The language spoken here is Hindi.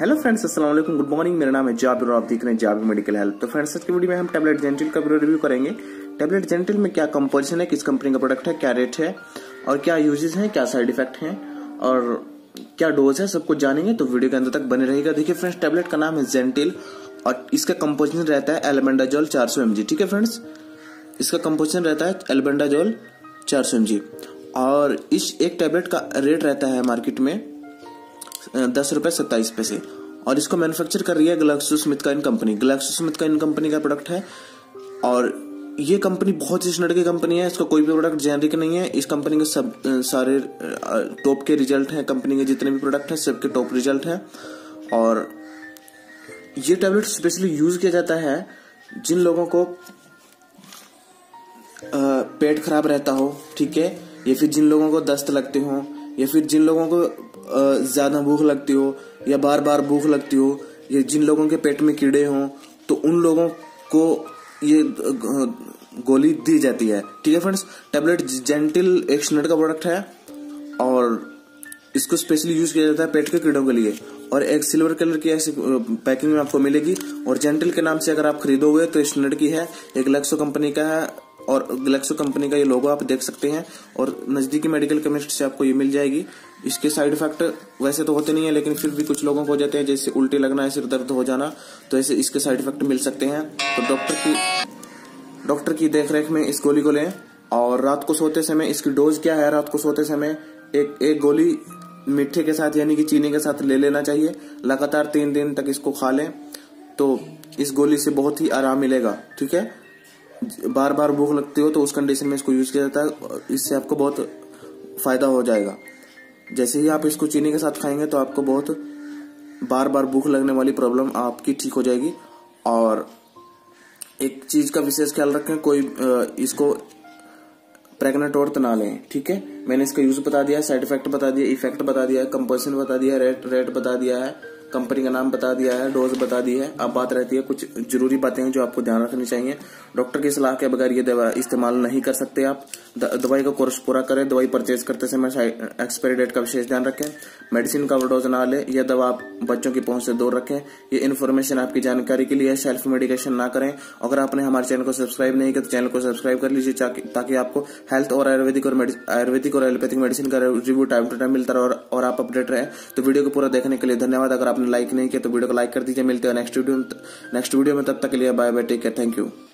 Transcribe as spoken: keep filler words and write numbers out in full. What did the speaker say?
हेलो फ्रेंड्स, अस्सलाम वालेकुम, गुड मॉर्निंग। मेरा नाम है जाबिर और आप देख रहे हैं जाबिर मेडिकल हेल्थ। तो फ्रेंड्स, आज की वीडियो में हम टैबलेट जेंटिल का रिव्यू करेंगे। टैबलेट जेंटिल में क्या कंपोजिशन है, किस कंपनी का प्रोडक्ट है, क्या रेट है और क्या यूजेस हैं, क्या साइड इफेक्ट हैं और क्या डोज है, सब कुछ जानेंगे। तो वीडियो के अंत तक बने रहेगा। देखिए फ्रेंड्स, टैबलेट का नाम है जेंटिल और इसका कंपोजिशन रहता है एल्बेंडाजोल चार सौ एम जी। ठीक है फ्रेंड्स, इसका कंपोजिशन रहता है एल्बेंडाजोल चार सौ एम जी और इस एक टैबलेट का रेट रहता है मार्केट में दस रुपए सत्ताईस पैसे और इसको मैन्युफैक्चर कर रही है ग्लैक्सोस्मिथक्लाइन कंपनी। ग्लैक्सोस्मिथक्लाइन कंपनी का प्रोडक्ट है और ये कंपनी बहुत ही स्टैंडर्ड की कंपनी है। इसका कोई भी प्रोडक्ट जेनरिक नहीं है। इस कंपनी के सब सारे टॉप के रिजल्ट हैं। कंपनी के जितने भी प्रोडक्ट हैं सबके टॉप रिजल्ट हैं और ये टैबलेट स्पेशली यूज किया जाता है जिन लोगों को पेट खराब रहता हो, ठीक है, या फिर जिन लोगों को दस्त लगते हो, या फिर जिन लोगों को ज्यादा भूख लगती हो या बार बार भूख लगती हो, या जिन लोगों के पेट में कीड़े हों, तो उन लोगों को ये गोली दी जाती है। ठीक है फ्रेंड्स, टैबलेट जेंटिल एक स्टैंडर्ड का प्रोडक्ट है और इसको स्पेशली यूज किया जाता है पेट के कीड़ों के लिए और एक सिल्वर कलर की ऐसी पैकिंग में आपको मिलेगी और जेंटिल के नाम से अगर आप खरीदोगे तो स्टैंडर्ड की है। एक ग्लैक्सो कंपनी का है और ग्लैक्सो कंपनी का ये लोगो आप देख सकते हैं और नजदीकी मेडिकल केमिस्ट से आपको ये मिल जाएगी। इसके साइड इफेक्ट वैसे तो होते नहीं है, लेकिन फिर भी कुछ लोगों को हो जाते हैं, जैसे उल्टी लगना, सिर दर्द हो जाना, तो ऐसे इसके साइड इफेक्ट मिल सकते हैं। तो डॉक्टर की डॉक्टर की देखरेख में इस गोली को लें और रात को सोते समय इसकी डोज क्या है, रात को सोते समय एक एक गोली मीठे के साथ यानी कि चीनी के साथ ले लेना चाहिए। लगातार तीन दिन तक इसको खा लें तो इस गोली से बहुत ही आराम मिलेगा। ठीक है, बार बार भूख लगती हो तो उस कंडीशन में इसको यूज किया जाता है, इससे आपको बहुत फायदा हो जाएगा। जैसे ही आप इसको चीनी के साथ खाएंगे तो आपको बहुत बार बार भूख लगने वाली प्रॉब्लम आपकी ठीक हो जाएगी। और एक चीज का विशेष ख्याल रखें, कोई इसको प्रेग्नेंट औरत ना लें। ठीक है, मैंने इसका यूज बता दिया है, साइड इफेक्ट बता दिया, इफेक्ट बता दिया है, कंपोजिशन बता दिया है, रेट रेट बता दिया है, कंपनी का नाम बता दिया है, डोज बता दी है। अब बात रहती है कुछ जरूरी बातें हैं जो आपको ध्यान रखनी चाहिए। डॉक्टर की सलाह के बगैर ये दवा इस्तेमाल नहीं कर सकते आप। दवाई का कोर्स पूरा करें। दवाई परचेज करते समय एक्सपायरी डेट का विशेष ध्यान रखें। मेडिसिन का ओवरडोज ना ले। यह दवा आप बच्चों की पहुंच से दूर रखें। ये इन्फॉर्मेशन आपकी जानकारी के लिए है, सेल्फ मेडिकेशन ना करें। अगर आपने हमारे चैनल को सब्सक्राइब नहीं किया तो चैनल को सब्सक्राइब कर लीजिए ताकि आपको हेल्थ और आयुर्वेदिक और आयुर्वेदिक और एलोपैथिक मेडिसिन का रिव्यू टाइम टू टाइम मिलता रहे और आप अपडेट रहे। तो वीडियो को पूरा देखने के लिए धन्यवाद। अगर आपने लाइक नहीं किया तो वीडियो को लाइक कर दीजिए। मिलते हैं नेक्स्ट वीडियो में नेक्स्ट वीडियो में तब तक के लिए bye bye, take care, thank you.